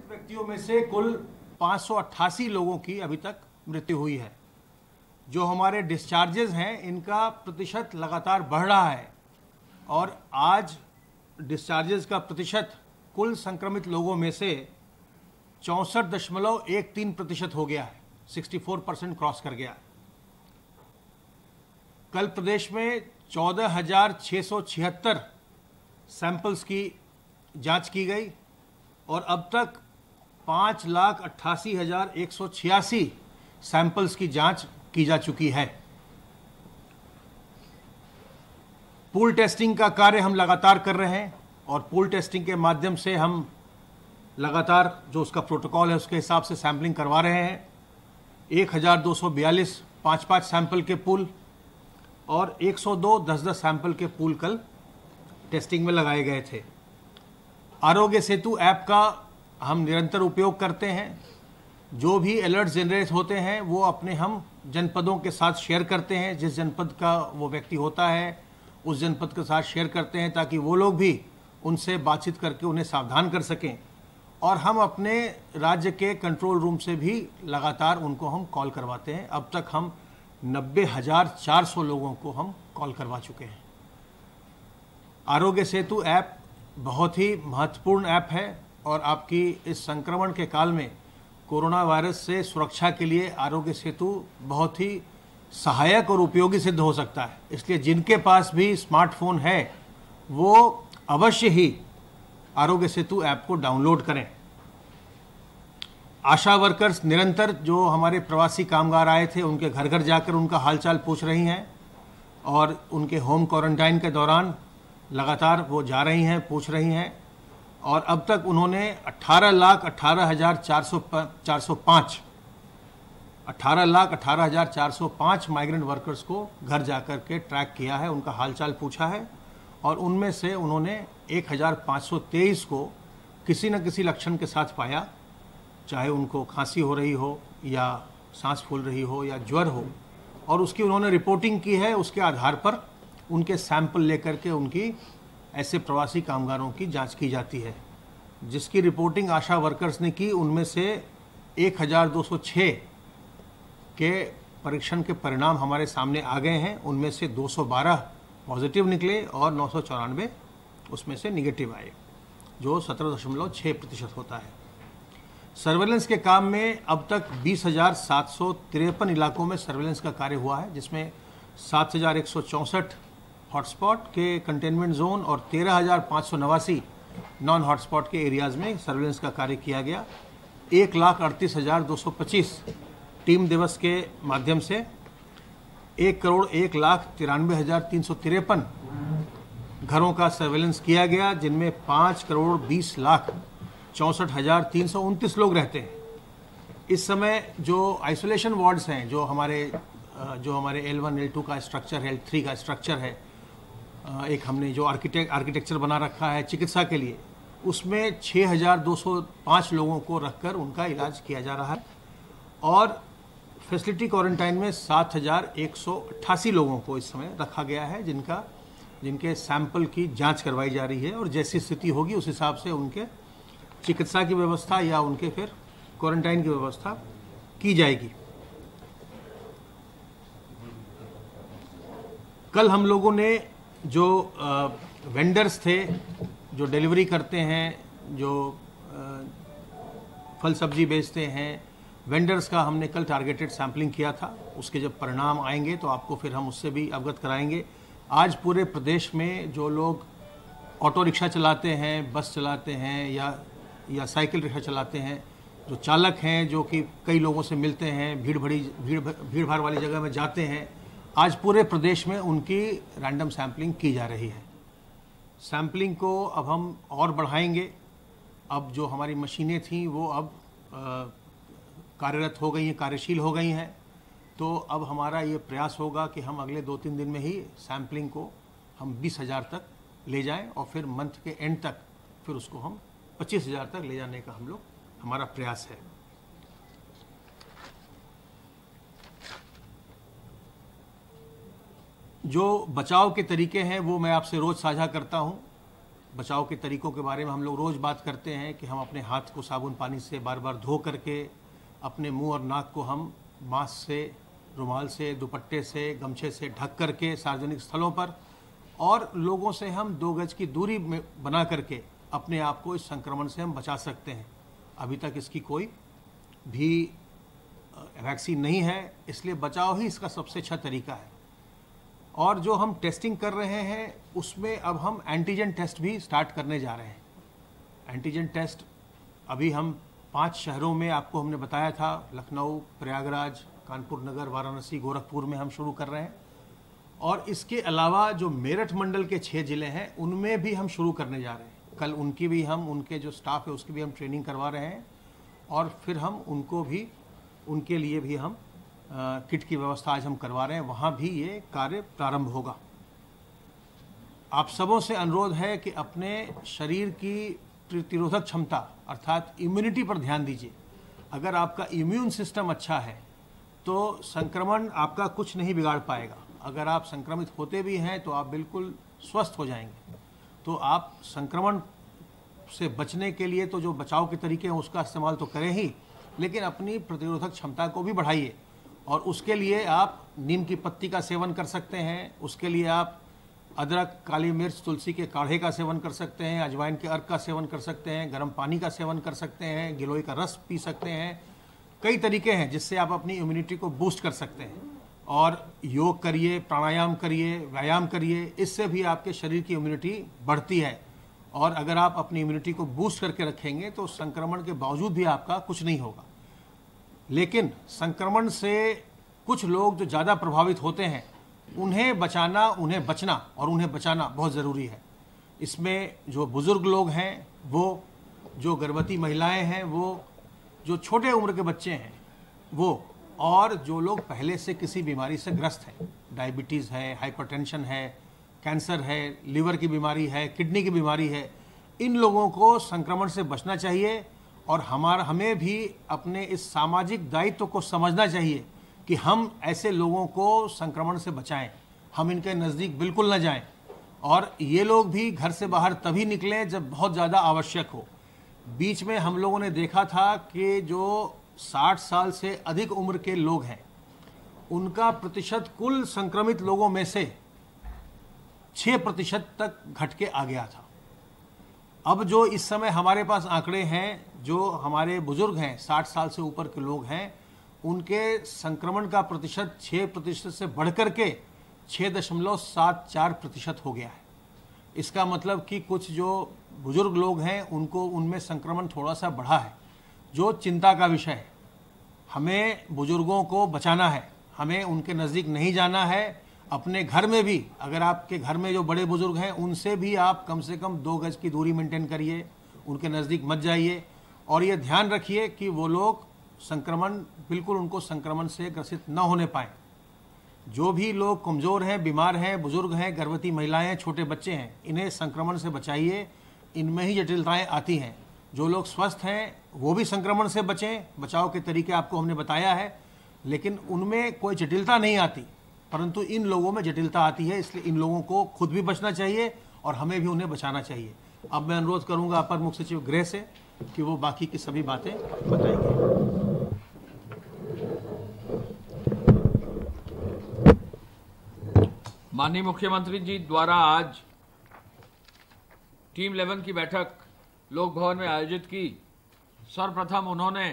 व्यक्तियों में से कुल 588 लोगों की अभी तक मृत्यु हुई है। जो हमारे डिस्चार्जेस हैं इनका प्रतिशत लगातार बढ़ रहा है और आज डिस्चार्जेस का प्रतिशत कुल संक्रमित लोगों में से 64.13% हो गया है, 64% क्रॉस कर गया। कल प्रदेश में 14,676 सैंपल्स की जांच की गई और अब तक 5,88,186 सैंपल्स की जांच की जा चुकी है। पूल टेस्टिंग का कार्य हम लगातार कर रहे हैं और पूल टेस्टिंग के माध्यम से हम लगातार जो उसका प्रोटोकॉल है उसके हिसाब से सैंपलिंग करवा रहे हैं। 1,242 5-5 सैंपल के पूल और 102 10-10 सैंपल के पूल कल टेस्टिंग में लगाए गए थे। आरोग्य सेतु ऐप का हम निरंतर उपयोग करते हैं। जो भी अलर्ट जनरेट होते हैं वो अपने हम जनपदों के साथ शेयर करते हैं। जिस जनपद का वो व्यक्ति होता है उस जनपद के साथ शेयर करते हैं ताकि वो लोग भी उनसे बातचीत करके उन्हें सावधान कर सकें और हम अपने राज्य के कंट्रोल रूम से भी लगातार उनको हम कॉल करवाते हैं। अब तक हम 90,400 लोगों को हम कॉल करवा चुके हैं। आरोग्य सेतु ऐप बहुत ही महत्वपूर्ण ऐप है और आपकी इस संक्रमण के काल में कोरोना वायरस से सुरक्षा के लिए आरोग्य सेतु बहुत ही सहायक और उपयोगी सिद्ध हो सकता है। इसलिए जिनके पास भी स्मार्टफोन है वो अवश्य ही आरोग्य सेतु ऐप को डाउनलोड करें। आशा वर्कर्स निरंतर जो हमारे प्रवासी कामगार आए थे उनके घर घर जाकर उनका हालचाल पूछ रही हैं और उनके होम क्वारंटाइन के दौरान लगातार वो जा रही हैं, पूछ रही हैं और अब तक उन्होंने 18,18,405 माइग्रेंट वर्कर्स को घर जाकर के ट्रैक किया है, उनका हालचाल पूछा है और उनमें से उन्होंने 1,523 को किसी न किसी लक्षण के साथ पाया, चाहे उनको खांसी हो रही हो या सांस फूल रही हो या ज्वर हो, और उसकी उन्होंने रिपोर्टिंग की है। उसके आधार पर उनके सैंपल लेकर के उनकी ऐसे प्रवासी कामगारों की जांच की जाती है। जिसकी रिपोर्टिंग आशा वर्कर्स ने की उनमें से 1,206 के परीक्षण के परिणाम हमारे सामने आ गए हैं। उनमें से 212 पॉजिटिव निकले और 994 उसमें से निगेटिव आए, जो 17.6% होता है। सर्वेलेंस के काम में अब तक 20,753 इलाकों में सर्वेलेंस का कार्य हुआ है, जिसमें 7,164 हॉटस्पॉट के कंटेनमेंट जोन और 13,589 नॉन हॉटस्पॉट के एरियाज़ में सर्वेलेंस का कार्य किया गया। 1,38,225 टीम दिवस के माध्यम से 1,01,93,353 घरों का सर्वेलेंस किया गया, जिनमें 5,20,64,329 लोग रहते हैं। इस समय जो आइसोलेशन वार्ड्स हैं, जो हमारे L1 L2 का स्ट्रक्चर है, L3 का स्ट्रक्चर है, एक हमने जो आर्किटेक्चर बना रखा है चिकित्सा के लिए, उसमें 6,205 लोगों को रखकर उनका इलाज किया जा रहा है और फैसिलिटी क्वारंटाइन में 7,188 लोगों को इस समय रखा गया है, जिनके सैंपल की जांच करवाई जा रही है और जैसी स्थिति होगी उस हिसाब से उनके चिकित्सा की व्यवस्था या उनके फिर क्वारंटाइन की व्यवस्था की जाएगी। कल हम लोगों ने जो वेंडर्स थे, जो डिलीवरी करते हैं, जो फल सब्जी बेचते हैं, वेंडर्स का हमने कल टारगेटेड सैम्पलिंग किया था। उसके जब परिणाम आएंगे तो आपको फिर हम उससे भी अवगत कराएंगे। आज पूरे प्रदेश में जो लोग ऑटो रिक्शा चलाते हैं, बस चलाते हैं या साइकिल रिक्शा चलाते हैं, जो चालक हैं जो कि कई लोगों से मिलते हैं, भीड़ भाड़ वाली जगह में जाते हैं, आज पूरे प्रदेश में उनकी रैंडम सैम्पलिंग की जा रही है। सैम्पलिंग को अब हम और बढ़ाएंगे। अब जो हमारी मशीनें थीं वो अब कार्यरत हो गई हैं, कार्यशील हो गई हैं। तो अब हमारा ये प्रयास होगा कि हम अगले 2-3 दिन में ही सैम्पलिंग को हम 20,000 तक ले जाएं और फिर मंथ के एंड तक फिर उसको हम 25,000 तक ले जाने का हमारा प्रयास है। जो बचाव के तरीके हैं वो मैं आपसे रोज़ साझा करता हूं। बचाव के तरीकों के बारे में हम लोग रोज़ बात करते हैं कि हम अपने हाथ को साबुन पानी से बार बार धो करके, अपने मुंह और नाक को हम मास्क से, रुमाल से, दुपट्टे से, गमछे से ढक करके सार्वजनिक स्थलों पर, और लोगों से हम 2 गज की दूरी में बना करके अपने आप को इस संक्रमण से हम बचा सकते हैं। अभी तक इसकी कोई भी वैक्सीन नहीं है, इसलिए बचाव ही इसका सबसे अच्छा तरीका है। और जो हम टेस्टिंग कर रहे हैं उसमें अब हम एंटीजन टेस्ट भी स्टार्ट करने जा रहे हैं। एंटीजन टेस्ट अभी हम 5 शहरों में, आपको हमने बताया था, लखनऊ, प्रयागराज, कानपुर नगर, वाराणसी, गोरखपुर में हम शुरू कर रहे हैं। और इसके अलावा जो मेरठ मंडल के 6 जिले हैं उनमें भी हम शुरू करने जा रहे हैं। कल उनकी भी हम, उनके जो स्टाफ है उसकी भी हम ट्रेनिंग करवा रहे हैं, और फिर हम उनको भी, उनके लिए भी हम किट की व्यवस्था आज हम करवा रहे हैं। वहाँ भी ये कार्य प्रारंभ होगा। आप सबों से अनुरोध है कि अपने शरीर की प्रतिरोधक क्षमता अर्थात इम्यूनिटी पर ध्यान दीजिए। अगर आपका इम्यून सिस्टम अच्छा है तो संक्रमण आपका कुछ नहीं बिगाड़ पाएगा। अगर आप संक्रमित होते भी हैं तो आप बिल्कुल स्वस्थ हो जाएंगे। तो आप संक्रमण से बचने के लिए तो जो बचाव के तरीके हैं उसका इस्तेमाल तो करें ही, लेकिन अपनी प्रतिरोधक क्षमता को भी बढ़ाइए। और उसके लिए आप नीम की पत्ती का सेवन कर सकते हैं, उसके लिए आप अदरक, काली मिर्च, तुलसी के काढ़े का सेवन कर सकते हैं, अजवाइन के अर्क का सेवन कर सकते हैं, गर्म पानी का सेवन कर सकते हैं, गिलोय का रस पी सकते हैं। कई तरीके हैं जिससे आप अपनी इम्यूनिटी को बूस्ट कर सकते हैं। और योग करिए, प्राणायाम करिए, व्यायाम करिए, इससे भी आपके शरीर की इम्यूनिटी बढ़ती है। और अगर आप अपनी इम्यूनिटी को बूस्ट करके रखेंगे तो संक्रमण के बावजूद भी आपका कुछ नहीं होगा। लेकिन संक्रमण से कुछ लोग जो ज़्यादा प्रभावित होते हैं उन्हें बचाना, उन्हें बचना और उन्हें बचाना बहुत ज़रूरी है। इसमें जो बुज़ुर्ग लोग हैं, वो जो गर्भवती महिलाएं हैं, वो जो छोटे उम्र के बच्चे हैं वो, और जो लोग पहले से किसी बीमारी से ग्रस्त हैं, डायबिटीज़ है, हाइपरटेंशन है, कैंसर है, लीवर की बीमारी है, किडनी की बीमारी है, इन लोगों को संक्रमण से बचना चाहिए। और हमें भी अपने इस सामाजिक दायित्व को समझना चाहिए कि हम ऐसे लोगों को संक्रमण से बचाएं, हम इनके नज़दीक बिल्कुल न जाएं। और ये लोग भी घर से बाहर तभी निकलें जब बहुत ज़्यादा आवश्यक हो। बीच में हम लोगों ने देखा था कि जो 60 साल से अधिक उम्र के लोग हैं उनका प्रतिशत कुल संक्रमित लोगों में से 6% तक घट के आ गया था। अब जो इस समय हमारे पास आंकड़े हैं, जो हमारे बुजुर्ग हैं, 60 साल से ऊपर के लोग हैं, उनके संक्रमण का प्रतिशत 6% से बढ़कर के 6.74% हो गया है। इसका मतलब कि कुछ जो बुजुर्ग लोग हैं उनको, उनमें संक्रमण थोड़ा सा बढ़ा है, जो चिंता का विषय है। हमें बुजुर्गों को बचाना है, हमें उनके नज़दीक नहीं जाना है। अपने घर में भी, अगर आपके घर में जो बड़े बुजुर्ग हैं उनसे भी आप कम से कम 2 गज की दूरी मेंटेन करिए, उनके नज़दीक मत जाइए। और ये ध्यान रखिए कि वो लोग संक्रमण, बिल्कुल उनको संक्रमण से ग्रसित न होने पाएँ। जो भी लोग कमज़ोर हैं, बीमार हैं, बुजुर्ग हैं, गर्भवती महिलाएं, छोटे बच्चे हैं, इन्हें संक्रमण से बचाइए। इनमें ही जटिलताएं आती हैं। जो लोग स्वस्थ हैं वो भी संक्रमण से बचें, बचाव के तरीके आपको हमने बताया है, लेकिन उनमें कोई जटिलता नहीं आती, परंतु इन लोगों में जटिलता आती है। इसलिए इन लोगों को खुद भी बचना चाहिए और हमें भी उन्हें बचाना चाहिए। अब मैं अनुरोध करूंगा अपर मुख्य सचिव गृह से कि वो बाकी की सभी बातें बताएंगे। माननीय मुख्यमंत्री जी द्वारा आज टीम 11 की बैठक लोक भवन में आयोजित की। सर्वप्रथम उन्होंने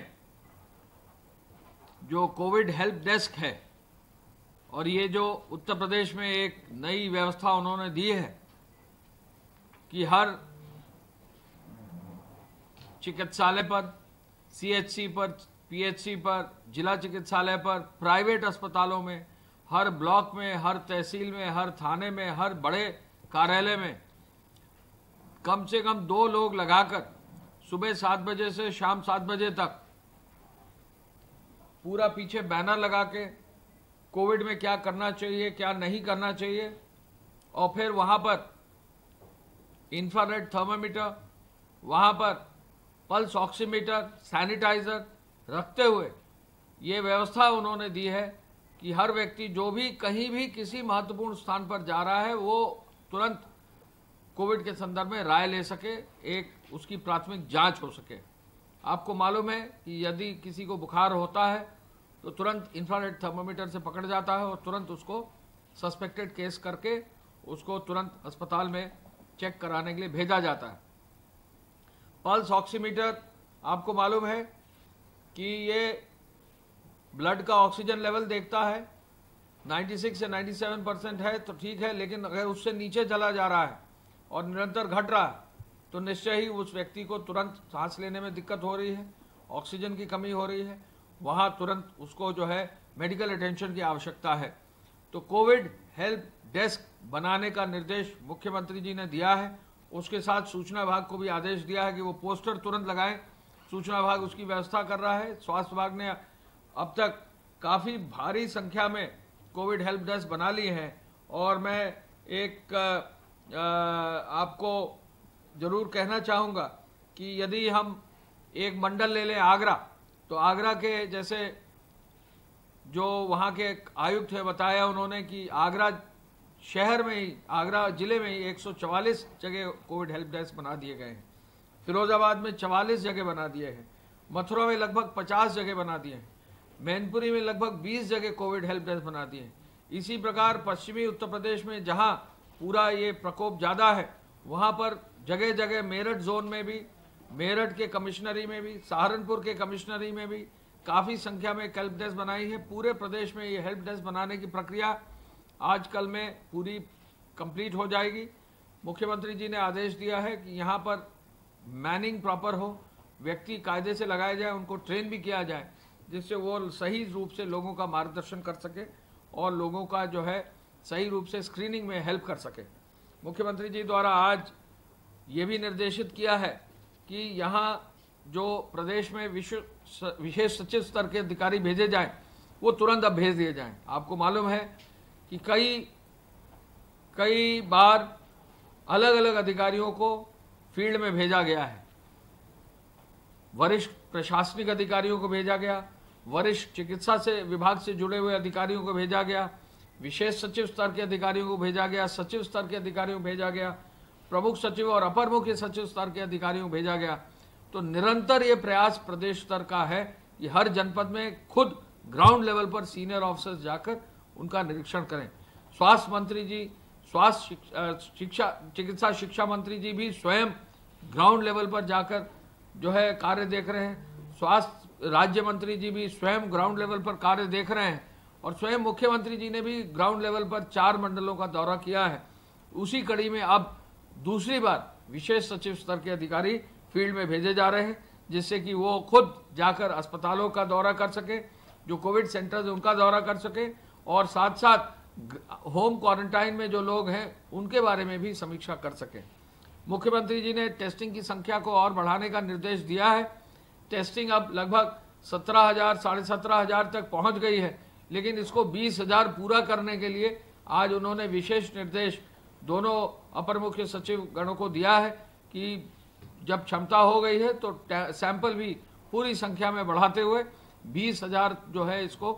जो कोविड हेल्प डेस्क है और ये जो उत्तर प्रदेश में एक नई व्यवस्था उन्होंने दी है कि हर चिकित्सालय पर, सीएचसी पर, पीएचसी पर, जिला चिकित्सालय पर, प्राइवेट अस्पतालों में, हर ब्लॉक में, हर तहसील में, हर थाने में, हर बड़े कार्यालय में कम से कम 2 लोग लगाकर सुबह 7 बजे से शाम 7 बजे तक पूरा पीछे बैनर लगा के कोविड में क्या करना चाहिए, क्या नहीं करना चाहिए, और फिर वहां पर इंफ्रारेड थर्मामीटर, वहां पर पल्स ऑक्सीमीटर, सैनिटाइजर रखते हुए ये व्यवस्था उन्होंने दी है कि हर व्यक्ति जो भी कहीं भी किसी महत्वपूर्ण स्थान पर जा रहा है वो तुरंत कोविड के संदर्भ में राय ले सके, एक उसकी प्राथमिक जांच हो सके। आपको मालूम है कि यदि किसी को बुखार होता है तो तुरंत इंफ्रारेड थर्मामीटर से पकड़ जाता है और तुरंत उसको सस्पेक्टेड केस करके उसको तुरंत अस्पताल में चेक कराने के लिए भेजा जाता है। पल्स ऑक्सीमीटर, आपको मालूम है कि ये ब्लड का ऑक्सीजन लेवल देखता है, 96 से 97% है तो ठीक है, लेकिन अगर उससे नीचे चला जा रहा है और निरंतर घट रहा है तो निश्चय ही उस व्यक्ति को तुरंत सांस लेने में दिक्कत हो रही है, ऑक्सीजन की कमी हो रही है, वहाँ तुरंत उसको जो है मेडिकल अटेंशन की आवश्यकता है। तो कोविड हेल्प डेस्क बनाने का निर्देश मुख्यमंत्री जी ने दिया है। उसके साथ सूचना विभाग को भी आदेश दिया है कि वो पोस्टर तुरंत लगाएं। सूचना विभाग उसकी व्यवस्था कर रहा है। स्वास्थ्य विभाग ने अब तक काफ़ी भारी संख्या में कोविड हेल्प डेस्क बना ली हैं और मैं एक आपको जरूर कहना चाहूँगा कि यदि हम एक मंडल ले लें आगरा, तो आगरा के जैसे जो वहाँ के आयुक्त है बताया उन्होंने कि आगरा शहर में ही, आगरा जिले में ही 144 जगह कोविड हेल्प डेस्क बना दिए गए हैं। फिरोजाबाद में 44 जगह बना दिए हैं, मथुरा में लगभग 50 जगह बना दिए हैं, मैनपुरी में लगभग 20 जगह कोविड हेल्प डेस्क बना दिए हैं। इसी प्रकार पश्चिमी उत्तर प्रदेश में जहां पूरा ये प्रकोप ज़्यादा है वहां पर जगह जगह मेरठ जोन में भी, मेरठ के कमिश्नरी में भी, सहारनपुर के कमिश्नरी में भी काफ़ी संख्या में हेल्प डेस्क बनाई है। पूरे प्रदेश में ये हेल्प डेस्क बनाने की प्रक्रिया आज कल में पूरी कंप्लीट हो जाएगी। मुख्यमंत्री जी ने आदेश दिया है कि यहाँ पर मैनिंग प्रॉपर हो, व्यक्ति कायदे से लगाए जाए, उनको ट्रेन भी किया जाए जिससे वो सही रूप से लोगों का मार्गदर्शन कर सके और लोगों का जो है सही रूप से स्क्रीनिंग में हेल्प कर सके। मुख्यमंत्री जी द्वारा आज ये भी निर्देशित किया है कि यहाँ जो प्रदेश में विशेष सचिव स्तर के अधिकारी भेजे जाएं वो तुरंत अब भेज दिए जाएं। आपको मालूम है कि कई बार अलग अलग अधिकारियों को फील्ड में भेजा गया है। वरिष्ठ प्रशासनिक अधिकारियों को भेजा गया, वरिष्ठ चिकित्सा से विभाग से जुड़े हुए अधिकारियों को भेजा गया, विशेष सचिव स्तर के अधिकारियों को भेजा गया, सचिव स्तर के अधिकारियों को भेजा गया, प्रमुख सचिव और अपर मुख्य सचिव स्तर के अधिकारियों को भेजा गया। तो निरंतर ये प्रयास प्रदेश स्तर का है कि हर जनपद में खुद ग्राउंड लेवल पर सीनियर ऑफिसर्स जाकर उनका निरीक्षण करें। स्वास्थ्य मंत्री जी, चिकित्सा शिक्षा मंत्री जी भी स्वयं ग्राउंड लेवल पर जाकर जो है कार्य देख रहे हैं। स्वास्थ्य राज्य मंत्री जी भी स्वयं ग्राउंड लेवल पर कार्य देख रहे हैं और स्वयं मुख्यमंत्री जी ने भी ग्राउंड लेवल पर 4 मंडलों का दौरा किया है। उसी कड़ी में अब दूसरी बार विशेष सचिव स्तर के अधिकारी फील्ड में भेजे जा रहे हैं जिससे कि वो खुद जाकर अस्पतालों का दौरा कर सके, जो कोविड सेंटर्स उनका दौरा कर सके और साथ साथ होम क्वारंटाइन में जो लोग हैं उनके बारे में भी समीक्षा कर सके। मुख्यमंत्री जी ने टेस्टिंग की संख्या को और बढ़ाने का निर्देश दिया है। टेस्टिंग अब लगभग 17,000 साढ़े 17,000 तक पहुंच गई है, लेकिन इसको 20,000 पूरा करने के लिए आज उन्होंने विशेष निर्देश दोनों अपर मुख्य सचिव गणों को दिया है कि जब क्षमता हो गई है तो सैंपल भी पूरी संख्या में बढ़ाते हुए 20,000 जो है इसको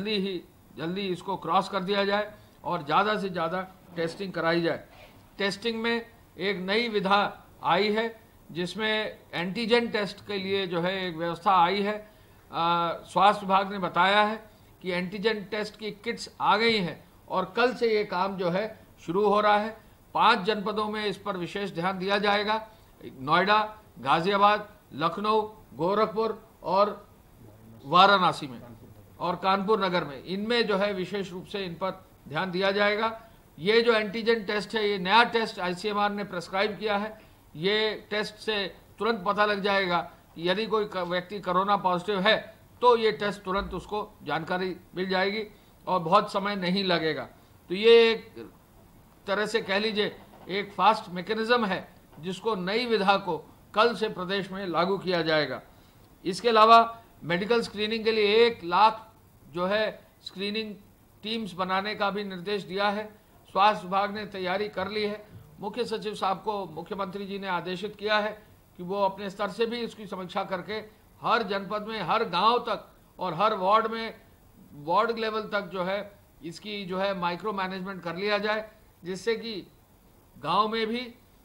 जल्दी इसको क्रॉस कर दिया जाए और ज़्यादा से ज़्यादा टेस्टिंग कराई जाए। टेस्टिंग में एक नई विधा आई है जिसमें एंटीजन टेस्ट के लिए जो है एक व्यवस्था आई है। स्वास्थ्य विभाग ने बताया है कि एंटीजन टेस्ट की किट्स आ गई हैं और कल से ये काम जो है शुरू हो रहा है। 5 जनपदों में इस पर विशेष ध्यान दिया जाएगा, नोएडा, गाजियाबाद, लखनऊ, गोरखपुर और वाराणसी में और कानपुर नगर में। इनमें जो है विशेष रूप से इन पर ध्यान दिया जाएगा। ये जो एंटीजन टेस्ट है, ये नया टेस्ट आईसीएमआर ने प्रेस्क्राइब किया है। ये टेस्ट से तुरंत पता लग जाएगा कि यदि कोई व्यक्ति कोरोना पॉजिटिव है तो ये टेस्ट तुरंत उसको जानकारी मिल जाएगी और बहुत समय नहीं लगेगा। तो ये एक तरह से कह लीजिए एक फास्ट मैकेनिज्म है जिसको नई विधा को कल से प्रदेश में लागू किया जाएगा। इसके अलावा मेडिकल स्क्रीनिंग के लिए 1 लाख जो है स्क्रीनिंग टीम्स बनाने का भी निर्देश दिया है। स्वास्थ्य विभाग ने तैयारी कर ली है। मुख्य सचिव साहब को मुख्यमंत्री जी ने आदेशित किया है कि वो अपने स्तर से भी इसकी समीक्षा करके हर जनपद में, हर गांव तक और हर वार्ड में, वार्ड लेवल तक जो है इसकी जो है माइक्रो मैनेजमेंट कर लिया जाए, जिससे कि गांव में भी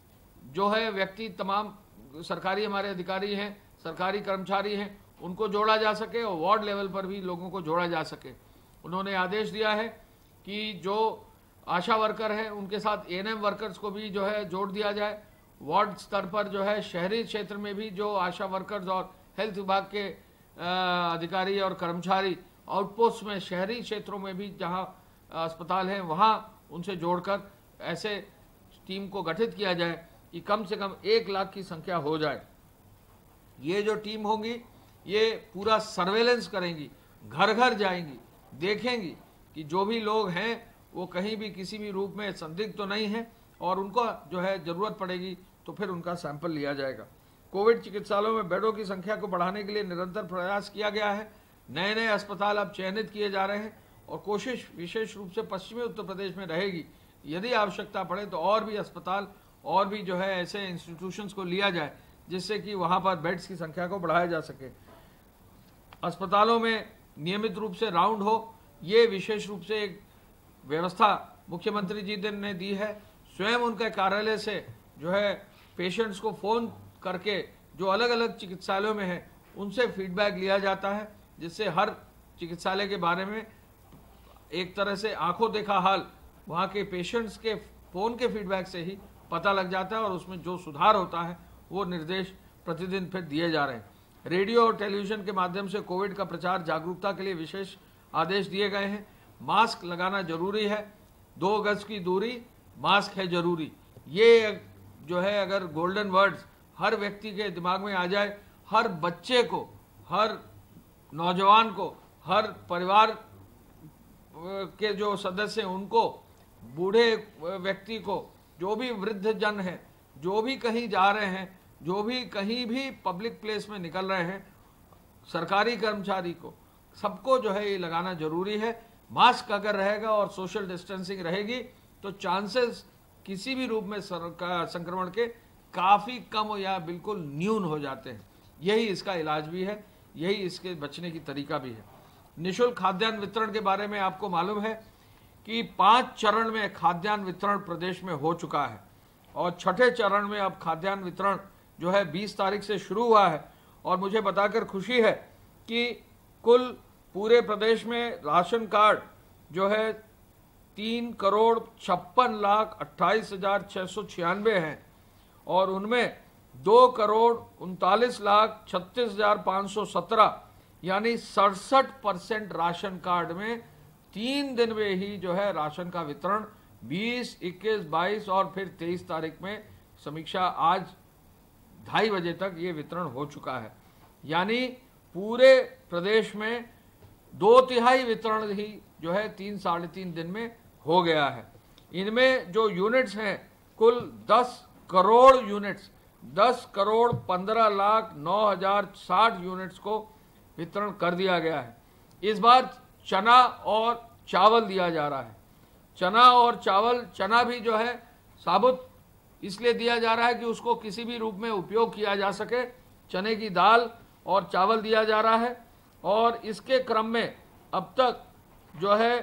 जो है व्यक्ति, तमाम सरकारी हमारे अधिकारी हैं, सरकारी कर्मचारी हैं, उनको जोड़ा जा सके और वार्ड लेवल पर भी लोगों को जोड़ा जा सके। उन्होंने आदेश दिया है कि जो आशा वर्कर हैं उनके साथ एएनएम वर्कर्स को भी जो है जोड़ दिया जाए। वार्ड स्तर पर जो है शहरी क्षेत्र में भी जो आशा वर्कर्स और हेल्थ विभाग के अधिकारी और कर्मचारी आउटपोस्ट में शहरी क्षेत्रों में भी जहां अस्पताल हैं वहां उनसे जोड़कर ऐसे टीम को गठित किया जाए कि कम से कम 1 लाख की संख्या हो जाए। ये जो टीम होंगी ये पूरा सर्वेलेंस करेंगी, घर घर जाएंगी, देखेंगी कि जो भी लोग हैं वो कहीं भी किसी भी रूप में संदिग्ध तो नहीं है और उनको जो है जरूरत पड़ेगी तो फिर उनका सैंपल लिया जाएगा। कोविड चिकित्सालयों में बेडों की संख्या को बढ़ाने के लिए निरंतर प्रयास किया गया है। नए नए अस्पताल अब चयनित किए जा रहे हैं और कोशिश विशेष रूप से पश्चिमी उत्तर प्रदेश में रहेगी। यदि आवश्यकता पड़े तो और भी अस्पताल और भी जो है ऐसे इंस्टीट्यूशंस को लिया जाए जिससे कि वहां पर बेड्स की संख्या को बढ़ाया जा सके। अस्पतालों में नियमित रूप से राउंड हो, ये विशेष रूप से एक व्यवस्था मुख्यमंत्री जी ने दी है। स्वयं उनके कार्यालय से जो है पेशेंट्स को फोन करके जो अलग अलग चिकित्सालयों में है उनसे फीडबैक लिया जाता है, जिससे हर चिकित्सालय के बारे में एक तरह से आंखों देखा हाल वहाँ के पेशेंट्स के फोन के फीडबैक से ही पता लग जाता है और उसमें जो सुधार होता है वो निर्देश प्रतिदिन फिर दिए जा रहे हैं। रेडियो और टेलीविजन के माध्यम से कोविड का प्रचार जागरूकता के लिए विशेष आदेश दिए गए हैं। मास्क लगाना जरूरी है, 2 गज की दूरी, मास्क है जरूरी। ये जो है अगर गोल्डन वर्ड्स हर व्यक्ति के दिमाग में आ जाए, हर बच्चे को, हर नौजवान को, हर परिवार के जो सदस्य हैं उनको, बूढ़े व्यक्ति को, जो भी वृद्ध जन है, जो भी कहीं जा रहे हैं, जो भी कहीं भी पब्लिक प्लेस में निकल रहे हैं, सरकारी कर्मचारी को, सबको जो है ये लगाना जरूरी है। मास्क अगर रहेगा और सोशल डिस्टेंसिंग रहेगी तो चांसेस किसी भी रूप में संक्रमण के काफी कम या बिल्कुल न्यून हो जाते हैं। यही इसका इलाज भी है, यही इसके बचने की तरीका भी है। निःशुल्क खाद्यान्न वितरण के बारे में आपको मालूम है कि 5 चरण में खाद्यान्न वितरण प्रदेश में हो चुका है और 6ठे चरण में अब खाद्यान्न वितरण जो है 20 तारीख से शुरू हुआ है। और मुझे बताकर खुशी है कि कुल पूरे प्रदेश में राशन कार्ड जो है 3,56,28,696 हैं और उनमें 2,39,36,517 यानी 67% राशन कार्ड में 3 दिन में ही जो है राशन का वितरण 20, 21, 22 और फिर 23 तारीख में समीक्षा आज 2:30 बजे तक ये वितरण हो चुका है। यानी पूरे प्रदेश में 2/3 वितरण ही जो है 3 साढ़े 3 दिन में हो गया है। इनमें जो यूनिट्स हैं कुल 10 करोड़ यूनिट्स, 10,15,09,060 यूनिट्स को वितरण कर दिया गया है। इस बार चना और चावल दिया जा रहा है। चना और चावल, चना भी जो है साबुत इसलिए दिया जा रहा है कि उसको किसी भी रूप में उपयोग किया जा सके। चने की दाल और चावल दिया जा रहा है और इसके क्रम में अब तक जो है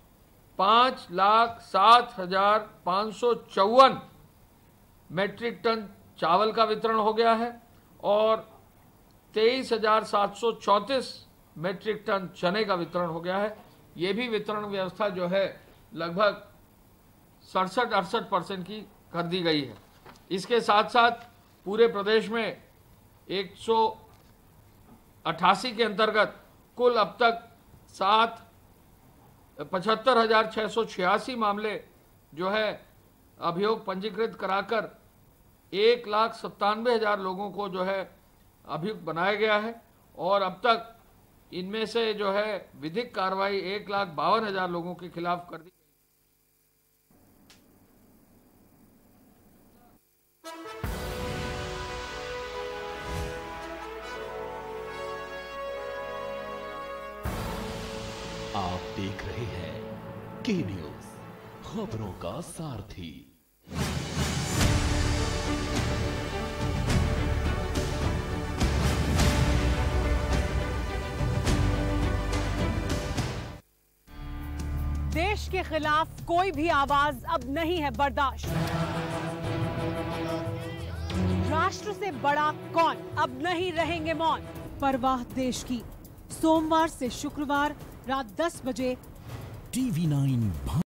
5,07,554 मेट्रिक टन चावल का वितरण हो गया है और 23,734 मेट्रिक टन चने का वितरण हो गया है। ये भी वितरण व्यवस्था जो है लगभग 67-68% की कर दी गई है। इसके साथ साथ पूरे प्रदेश में 188 के अंतर्गत कुल अब तक 75,686 मामले जो है अभियोग पंजीकृत कराकर 1,97,000 लोगों को जो है अभियुक्त बनाया गया है और अब तक इनमें से जो है विधिक कार्रवाई 1,52,000 लोगों के खिलाफ कर दी। आप देख रहे हैं के न्यूज, खबरों का सारथी। देश के खिलाफ कोई भी आवाज अब नहीं है बर्दाश्त। राष्ट्र से बड़ा कौन, अब नहीं रहेंगे मौन। परवाह देश की, सोमवार से शुक्रवार रात 10 बजे TV9